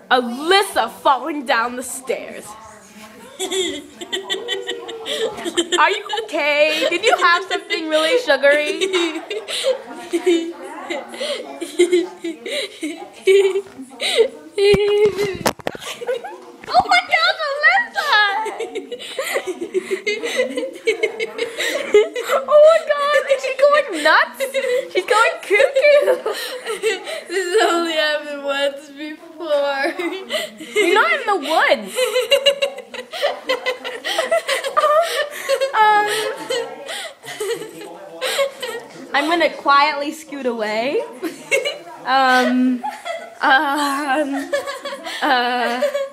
Alyssa falling down the stairs. Are you okay? Did you have something really sugary? Oh my gosh, Alyssa! Oh my god, is she going nuts? She's going cuckoo. This has only happened once before. You're not in the woods. I'm gonna quietly scoot away.